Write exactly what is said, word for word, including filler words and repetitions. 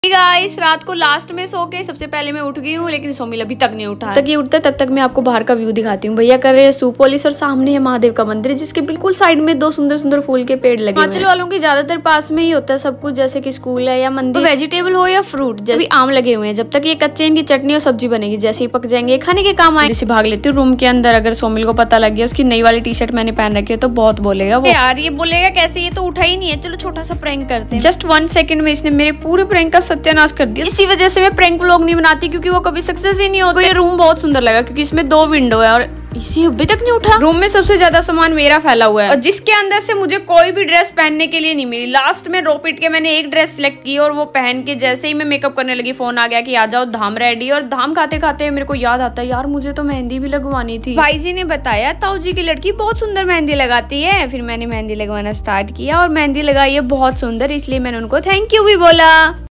Guys, रात को last में सो के सबसे पहले मैं उठ गई हूँ, लेकिन सोमिल अभी तक नहीं उठा। तक ये उठता तब तक मैं आपको बाहर का व्यू दिखाती हूँ। भैया कर रहे हैं सूप पॉलिश और सामने है महादेव का मंदिर, जिसके बिल्कुल साइड में दो सुंदर सुंदर फूल के पेड़ लगे। हिमाचल वालों की ज्यादातर पास में ही होता है सब कुछ, जैसे कि स्कूल है या मंदिर, वेजिटेबल हो या फ्रूट। जैसे आम लगे हुए हैं, जब तक ये कच्चे इनकी चटनी और सब्जी बनेगी, जैसे ही पक जाएंगे खाने के काम आए। जैसे भाग लेती हूँ रूम के अंदर। अगर सोमिल को पता लग गया उसकी नई वाली टी शर्ट मैंने पहन रखी है तो बहुत बोलेगा वो, यार ये बोलेगा कैसे, ये तो उठा ही नहीं है, चलो छोटा सा प्रैंक करते हैं। जस्ट वन सेकंड में इसने मेरे पूरे प्रैंक का सत्यानाश कर दिया। इसी वजह से मैं प्रैंक व्लॉग नहीं बनाती, क्योंकि वो कभी सक्सेस ही नहीं होता। ये रूम बहुत सुंदर लगा क्योंकि इसमें दो विंडो है और इसी अभी तक नहीं उठा। रूम में सबसे ज्यादा सामान मेरा फैला हुआ है और जिसके अंदर से मुझे कोई भी ड्रेस पहनने के लिए नहीं मिली। लास्ट में रो पीट के मैंने एक ड्रेस सिलेक्ट की और वो पहन के जैसे ही मैं मेकअप करने लगी, फोन आ गया कि आ जाओ धाम रेडी। और धाम खाते खाते मेरे को याद आता है, यार मुझे तो मेहंदी भी लगवानी थी। भाई जी ने बताया ताऊ जी की लड़की बहुत सुंदर मेहंदी लगाती है। फिर मैंने मेहंदी लगवाना स्टार्ट किया और मेहंदी लगाई है बहुत सुंदर, इसलिए मैंने उनको थैंक यू भी बोला।